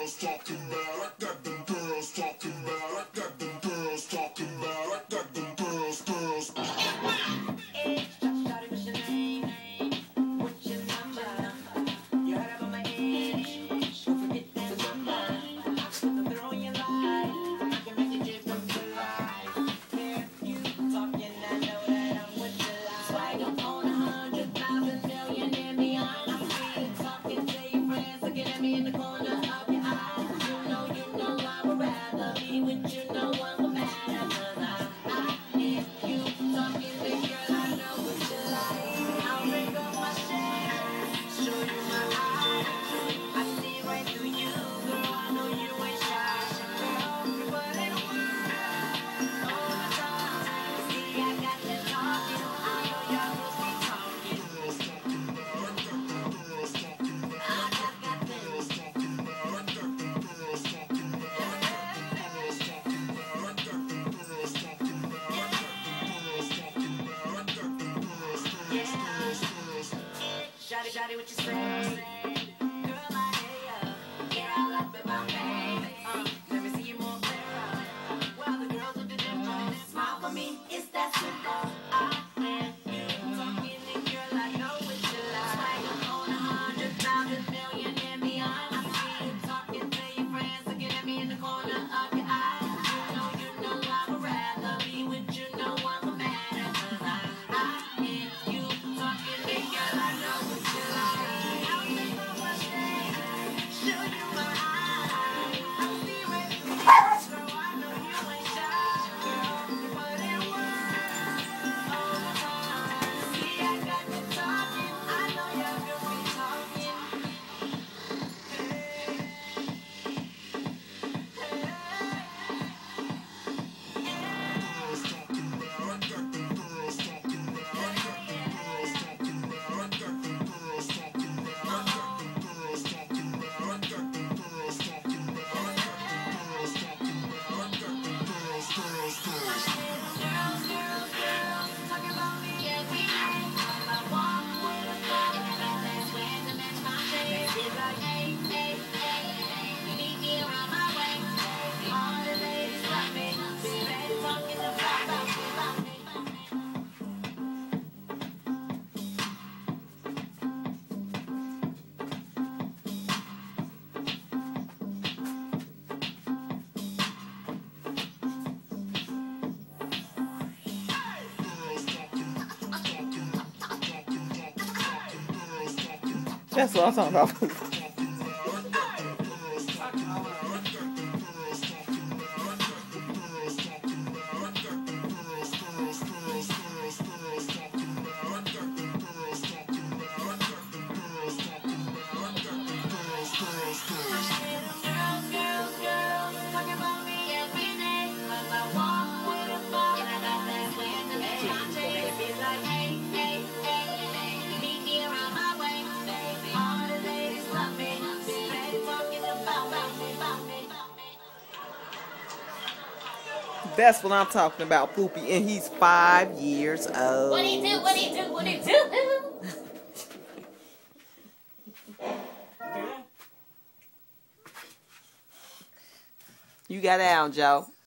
girls talking about. I got them girls talking about. I got them girls talking about. I got them girls. Hey, shawty, what's your name? What's your number? You heard about my age? Don't forget that number. Put the throw in your life. I can make you just come to life. Hear you talking, I know that I'm with your life. Swag up on 100,000 million and beyond. I'm free talking to your friends, looking at me in the corner of your eye. You know I would rather be with you. No one will matter. 'Cause I hear you talking, big girl. I know what you like. I'll bring up my shades, show you my eyes. I see right through you, girl. I know you ain't shy, girl. You put in work all the time. See, I got that talking. I know y'all girls be talking. Girls talking about. I got them girls talking about. I got them. Girls talking about. I got them girls talking about. Girls talking about. I got them girls talking about. I got them girls talking about. I got them girls. Shawty, what you say? Girl, I hear ya. Yeah, I like the baby. Let me see you more clearer. Well, the girls with the dimples, smile for me. It's that simple. I hear you talking, and girl, I know what you like. Swag up on 100,000 million and beyond. I see you talking to your friends, looking at me in the corner of your eye. You know, I would rather be with you. No one will matter. 'Cause I hear you talking, and girl, I know what you like. I'll take off my shades, show you my eyes. I see right through you, girl. I know you ain't shy, girl. You put in work all the time. See, I got you talking. I know y'all girls be talking. Hey, Girls talking about. I got them girls talking about. I got them girls talking about. I got them girls talking about. I got them girls talking about. I got them girls talking about. I got them girls talking about. I got them girls. girls, talking about me every day. I walk with a girl, and I dance with to match my face. It's like, hey, meet me around my way. All the ladies love me, baby, talking about me. That's what I'm talking about. Girls, talking about me every day. I walk with a ball, and I got that swag to match my taste. It's like, hey, meet me around my way. All the ladies love me, baby, talking about me. That's what I'm talking about, Poopy. And he's 5 years old. What do you do? What do you do? What do you do? You got down, Joe.